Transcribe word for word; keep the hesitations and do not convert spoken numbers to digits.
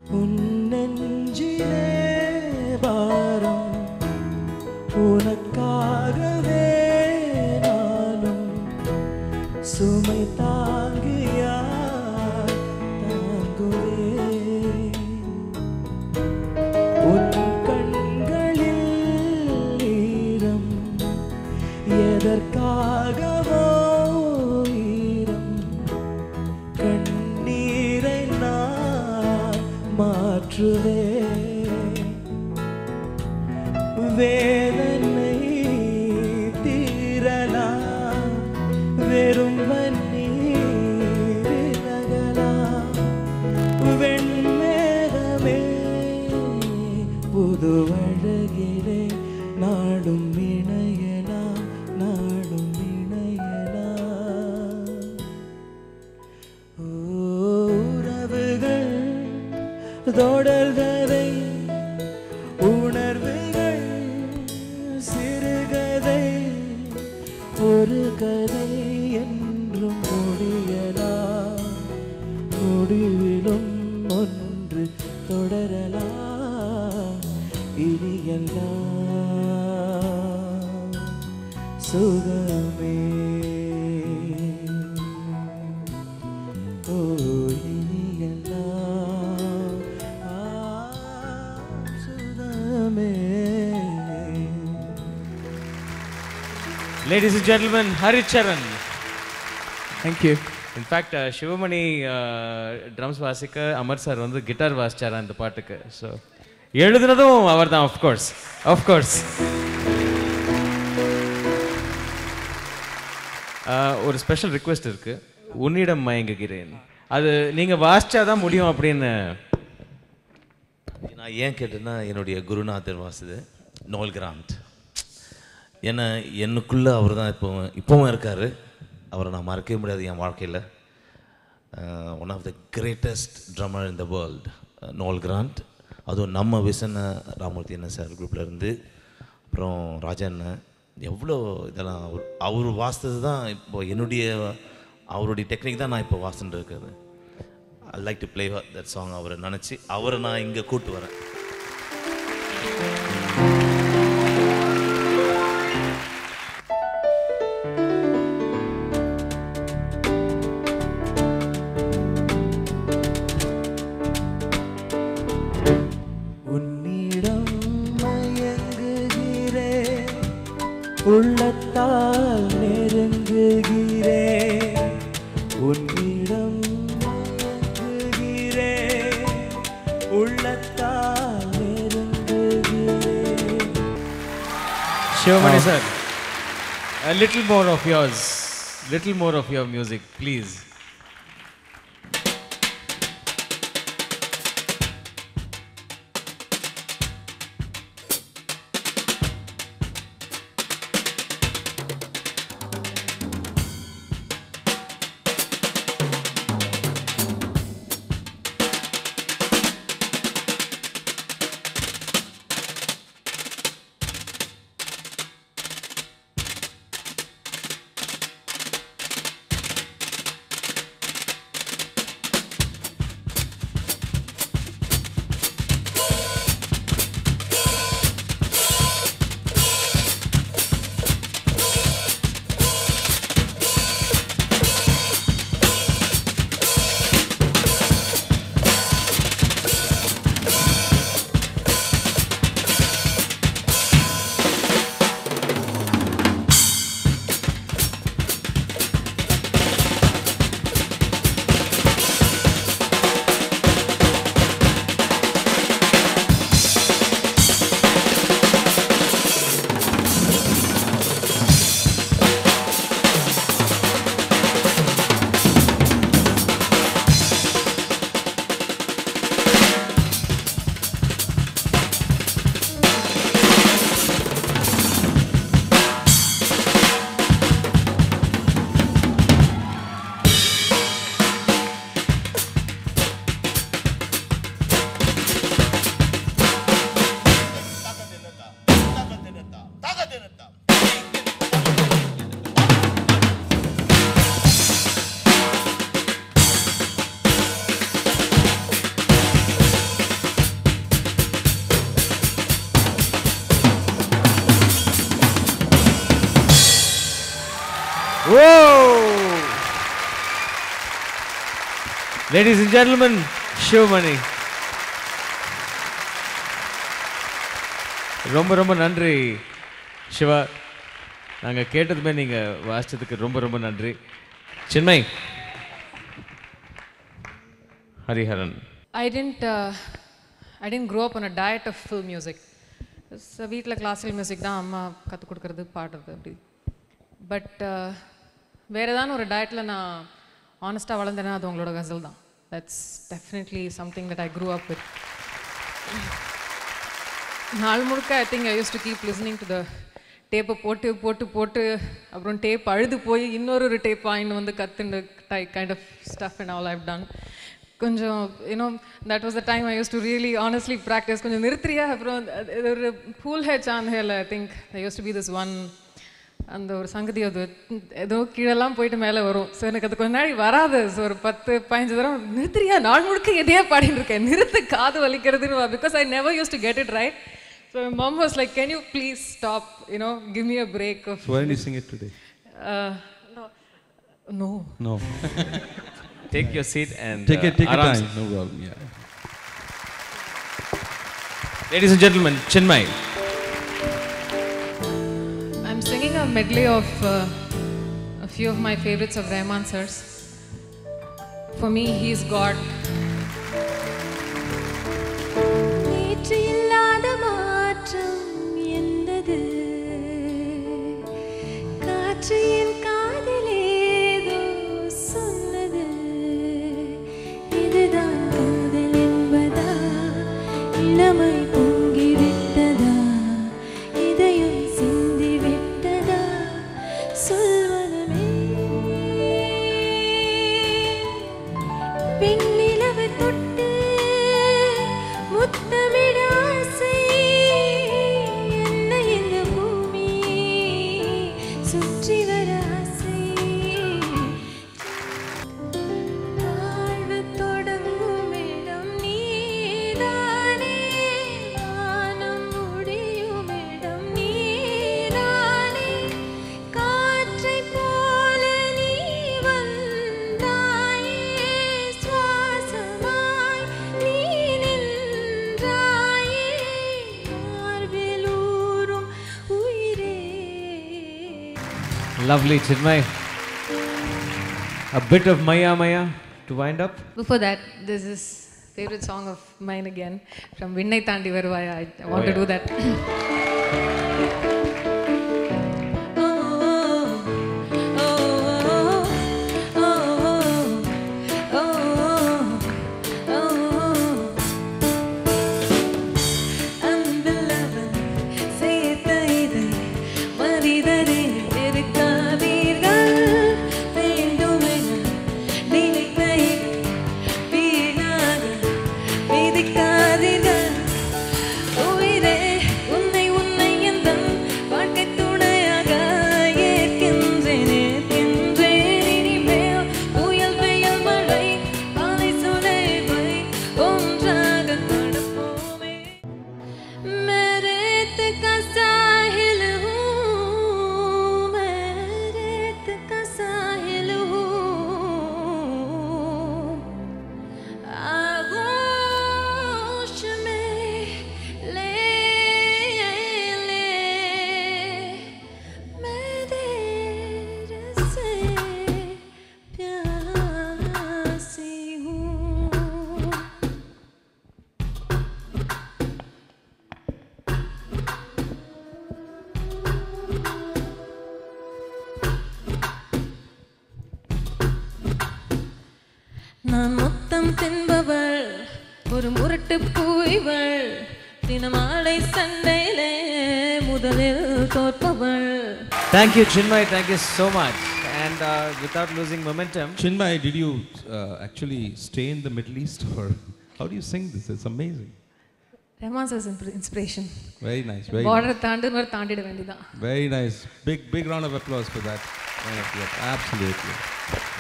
உன் நெஞ்சிலே பாரம் உனக்காகவே நானும் சுமை தாங்கியா தாங்குவே உன் கண்களில் ஈரம் எதற்காகவோ ஈரம் கண்ணீரை நான் மாற்றுவே வேதனை தீரலாம் வெறும் வண்ணீர் நகலாம் வெண்மேகமே புது அழகிலே நாடும் இணையலாம் நாடும் இணையலாம் உறவுகள் தொடர்கதை உணர்வுகள் சிறுகதை ஒரு கதை என்றும் முடியலாம் முடிவிலும் ஒன்று தொடரலாம் இனியெல்லாம் சுகமே ஓ இனியெல்லாம் சுகமே. Ladies and gentlemen, Haricharan. Thank you. In fact, uh, Shivamani uh, drums வாசிக்க அமர் சார் வந்து கிட்டார் வாசிச்சாரா இந்த பாட்டுக்கு. ஸோ எழுதுனதும் அவர் தான், ஆஃப் கோர்ஸ் ஆஃப் கோர்ஸ். ஒரு ஸ்பெஷல் ரிக்வெஸ்ட் இருக்கு, உன்னிடம் மயங்குகிறேன். அது நீங்க வாசிச்சாதான் முடியும் அப்படின்னு நான் ஏன் கேட்டேன்னா, என்னுடைய குருநாதர் வாசுது நோல் கிராண்ட். ஏன்னா எனக்குள்ளே அவர் தான் இப்போ இப்போவும் இருக்கார். அவரை நான் மறக்கவே முடியாது என் வாழ்க்கையில். One of the greatest drummer in the world Noel Grant. அதுவும் நம்ம விசன ராமூர்த்தி அண்ணன் சார் குரூப்பில் இருந்து, அப்புறம் ராஜா அண்ணன், எவ்வளோ இதெல்லாம் அவர் அவர் வாசித்தது தான் இப்போ என்னுடைய அவருடைய டெக்னிக் தான் நான் இப்போ வாசிட்டு இருக்கிறது. I like to play that song. அவரை நினச்சி அவரை நான் இங்கே கூப்பிட்டு வரேன். உன்னிடம் மயங்குகிறேன், உள்ளத்தால் நெருங்குகிறேன். உன்னிடம் மயங்குகிறேன், உள்ளத்தால் நெருங்குகிறேன். Shivamani sir, a little more of yours, little more of your music, please. Ladies and gentlemen, Shivamani. ரொம்ப ரொம்ப நன்றி சிவா. நாங்கள் கேட்டதுமே நீங்கள் வாசித்ததுக்கு ரொம்ப ரொம்ப நன்றி. Chinmayi. Hariharan. I didn't uh, I didn't grow up on a diet of film music. வீட்டில் கிளாசிக்கல் மியூசிக் தான் அம்மா கற்றுக் கொடுக்குறது பாடுறது அப்படி. பட் வேறு ஏதாவது ஒரு டயட்டில் நான் ஆனஸ்ட்டாக வளர்ந்தேன்னா அது உங்களோட கசல் தான். That's definitely something that I grew up with. நாள் முழுக்க I think I use to keep listening to the டேப்பை போட்டு போட்டு போட்டு அப்புறம் டேப் அழுது போய் இன்னொரு ஒரு டேப் வாங்கிட்டு வந்து கற்றுண்டு the kind of stuff and all I've done. கொஞ்சம் you know that was the time I use to really honestly practice. கொஞ்சம் நிறுத்திரியா அப்புறம் இது ஒரு பூல் ஹே சாந்த் ஹேல I think I use to be this one. அந்த ஒரு சங்கதி அது ஏதோ கீழெல்லாம் போயிட்டு மேலே வரும். ஸோ எனக்கு அது கொஞ்ச நாள் வராது. ஸோ ஒரு பத்து பதினஞ்சு தரம் நிறுத்திரியா நாள் முழுக்க எதையே பாடிட்டு இருக்கேன் நிறுத்து காது வலிக்கிறதுன்னு. Because I never use to get it right. So my mom was like, "Can you please stop? You know, give me a break." Of So why didn't you sing it today? Uh, no, no. No. Take your seat and Take it, take uh, your time. No problem. Yeah. Ladies and gentlemen, Chinmay. I'm singing a medley of uh, a few of my favorites of Rahman sir's. For me, he's God. Lovely, Chinmay. A bit of Maya Maya to wind up. Before that, this is favorite song of mine again from Vinnai Thandi Varuvaya. I, I want oh, yeah. to do that. நான் மொத்தம் தின்பவள் ஒரு முரட்டு பூய்வள் தினமாலை சண்டையிலே முதலில் தோற்பவள். Thank you, Chinmay. Thank you so much. And uh, without losing momentum, Chinmay, did you uh, actually stay in the Middle East, or how do you sing this? It's amazing. Rahman sir's inspiration. Very nice. Very border nice. தாண்டு வர தாண்டிட வேண்டியதான். Very nice. Big big round of applause for that. Absolutely.